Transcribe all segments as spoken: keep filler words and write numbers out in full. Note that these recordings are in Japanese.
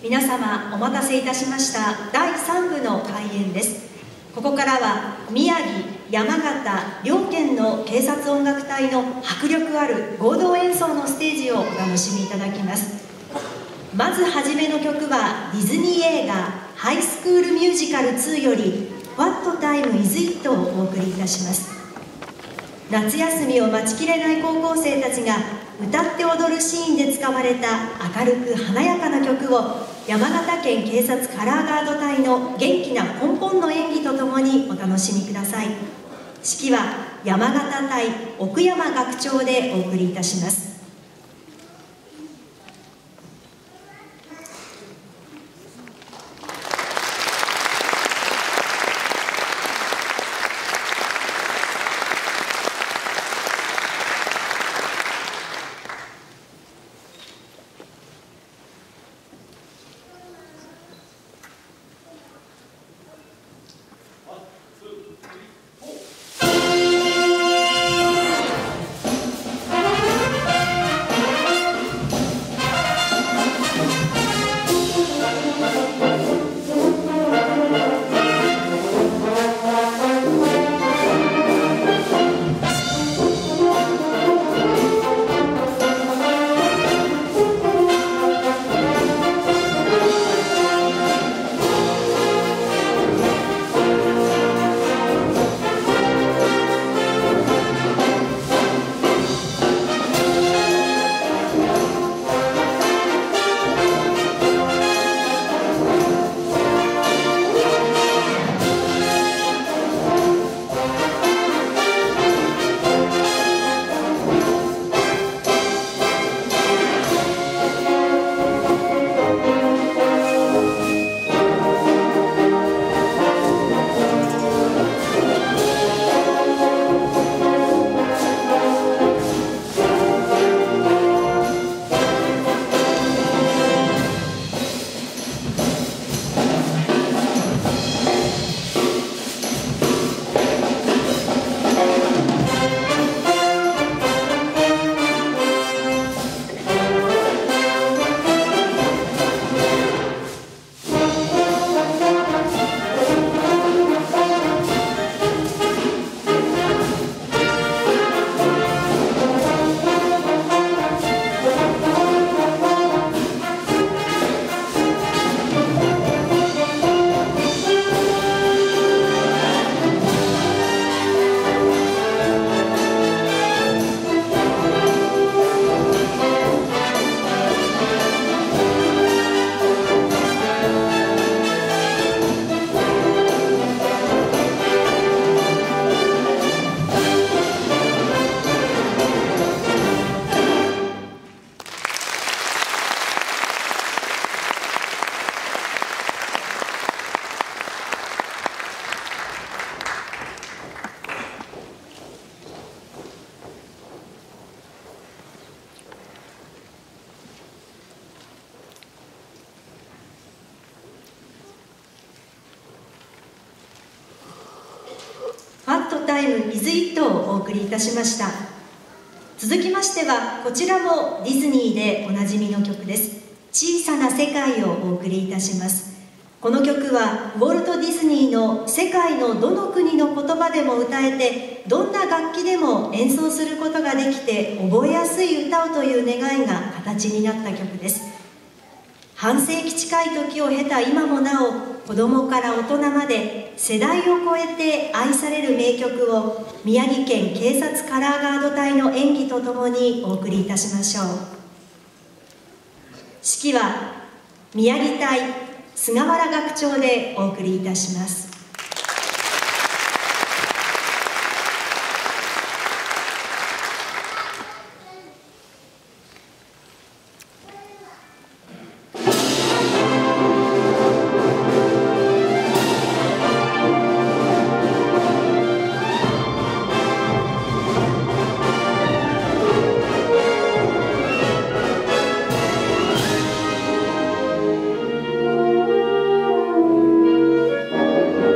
皆様お待たせいたしましただいさん部の開演です。ここからは宮城、山形両県の警察音楽隊の迫力ある合同演奏のステージをお楽しみいただきます。まずはじめの曲はディズニー映画「ハイスクールミュージカルツー」より「What Time Is It?」をお送りいたします。夏休みを待ちきれない高校生たちが歌って踊るシーンで使われた明るく華やかな曲を山形県警察カラーガード隊の元気なポンポンの演技とともにお楽しみください。指揮は山形隊奥山学長でお送りいたします。What Time Is It? をお送りいたしました。続きましてはこちらもディズニーでおなじみの曲です。小さな世界をお送りいたします。この曲はウォルト・ディズニーの世界のどの国の言葉でも歌えてどんな楽器でも演奏することができて覚えやすい歌をという願いが形になった曲です。半世紀近い時を経た今もなお子供から大人まで世代を超えて愛される名曲を宮城県警察カラーガード隊の演技とともにお送りいたしましょう。指揮は宮城隊菅原学長でお送りいたします。 「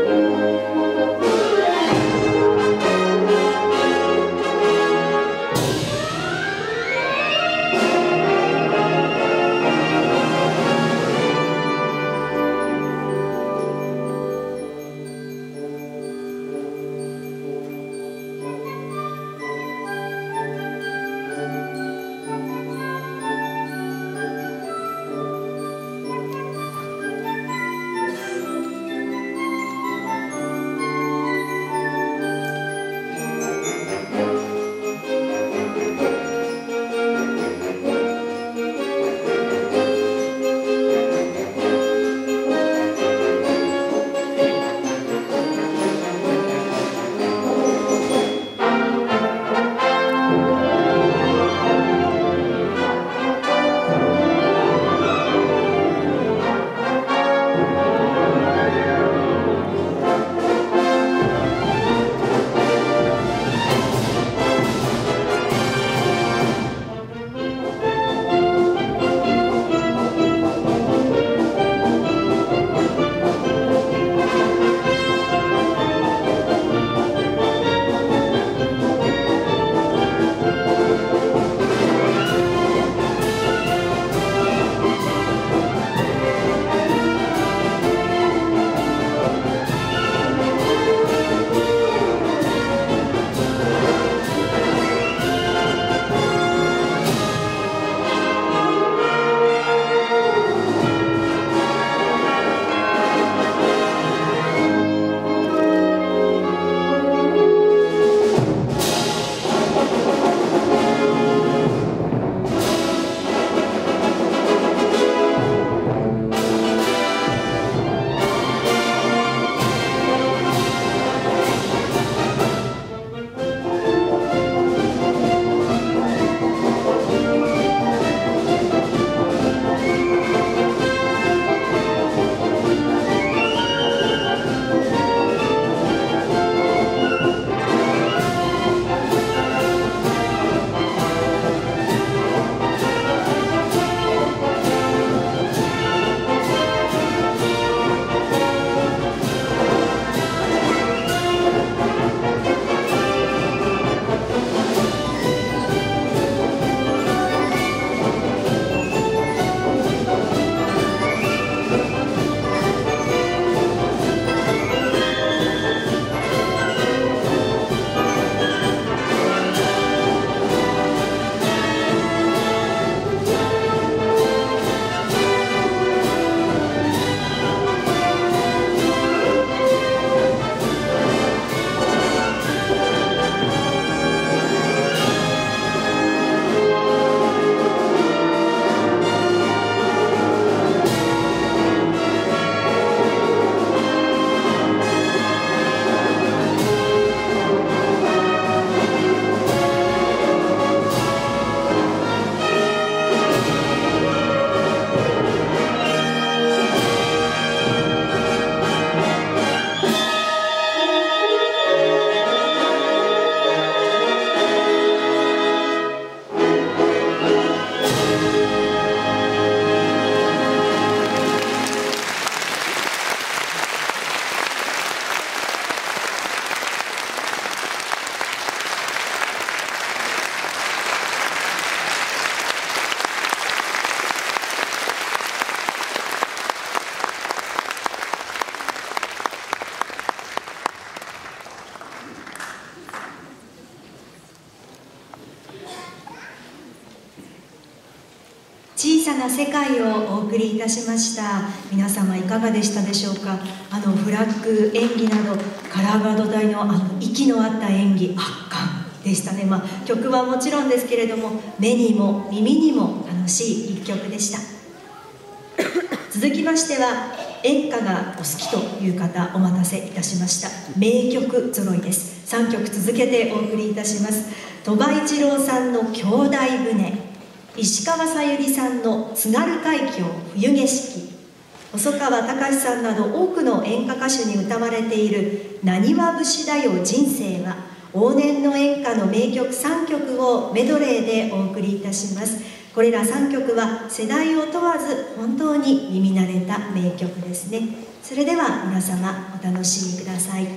な世界をお送りいたしました。皆様いかがでしたでしょうか。あのフラッグ演技などカラーガード隊のあの息の合った演技、圧巻でしたね。まあ、曲はもちろんですけれども、目にも耳にも楽しい一曲でした。続きましては、演歌がお好きという方、お待たせいたしました。名曲揃いです。さんきょく続けてお送りいたします。鳥羽一郎さんの兄弟船、石川さゆりさんの津軽海峡冬景色、細川たかしさんなど多くの演歌歌手に歌われているなにわ節だよ人生は、往年の演歌の名曲さんきょくをメドレーでお送りいたします。これらさんきょくは世代を問わず本当に耳慣れた名曲ですね。それでは皆様お楽しみください。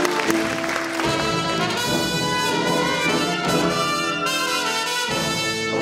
「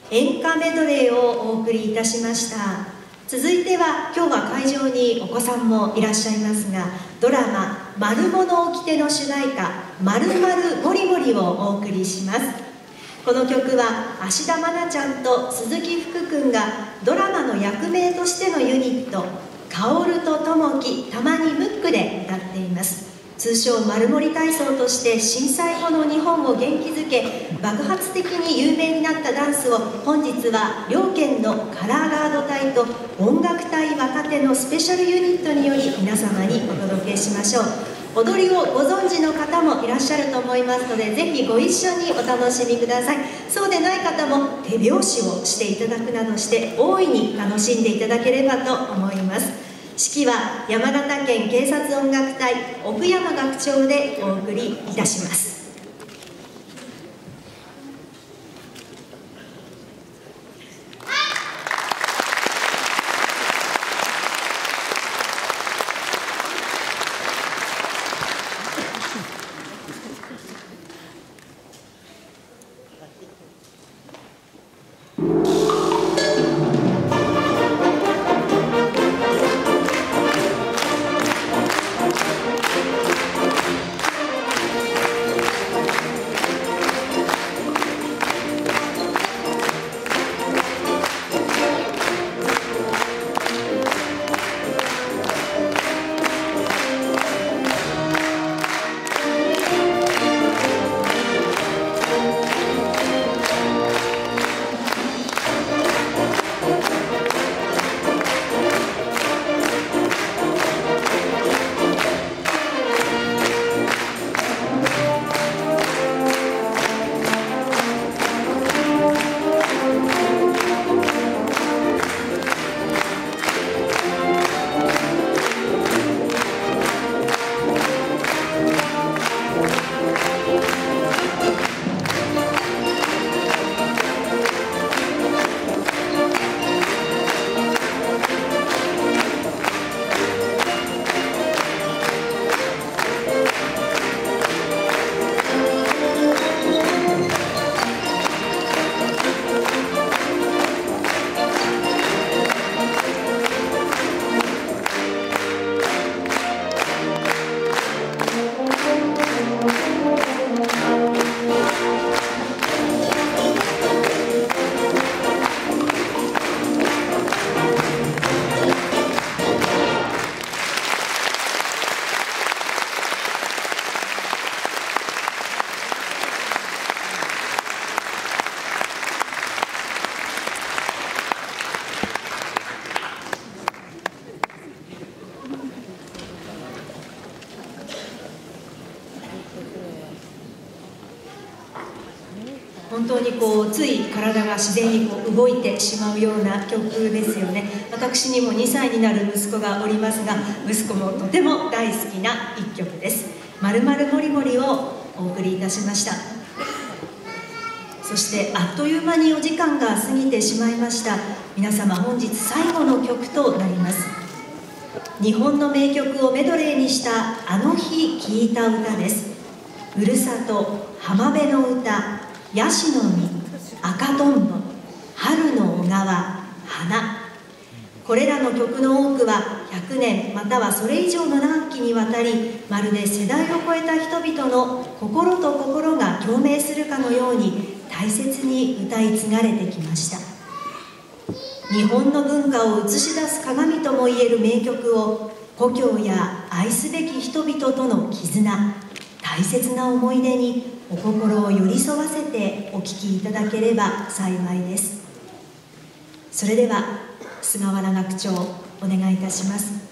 演歌メドレーをお送りいたしました。続いては、今日は会場にお子さんもいらっしゃいますが、ドラマ「マルモの掟」の主題歌「まるまるもりもり」をお送りします。この曲は芦田愛菜ちゃんと鈴木福君がドラマの役名としてのユニット「薫と友樹たまにムック」で歌っています。通称マルモリ体操として震災後の日本を元気づけ爆発的に有名になったダンスを、本日は両県のカラーガード隊と音楽隊若手のスペシャルユニットにより皆様にお届けしましょう。踊りをご存知の方もいらっしゃると思いますので、ぜひご一緒にお楽しみください。そうでない方も手拍子をしていただくなどして大いに楽しんでいただければと思います。指揮は山形県警察音楽隊奥山学長でお送りいたします。本当にこうつい体が自然にこう動いてしまうような曲ですよね。私にもにさいになる息子がおりますが、息子もとても大好きな一曲です。まるまるもりもりをお送りいたしました。そしてあっという間にお時間が過ぎてしまいました。皆様、本日最後の曲となります。日本の名曲をメドレーにしたあの日聴いた歌です。ふるさと浜辺の歌、ヤシの実、赤とんぼ、春の小川、花。これらの曲の多くはひゃくねんまたはそれ以上の長きにわたり、まるで世代を超えた人々の心と心が共鳴するかのように大切に歌い継がれてきました。日本の文化を映し出す鏡ともいえる名曲を、故郷や愛すべき人々との絆、大切な思い出にお心を寄り添わせてお聴きいただければ幸いです。それでは菅原学長、お願いいたします。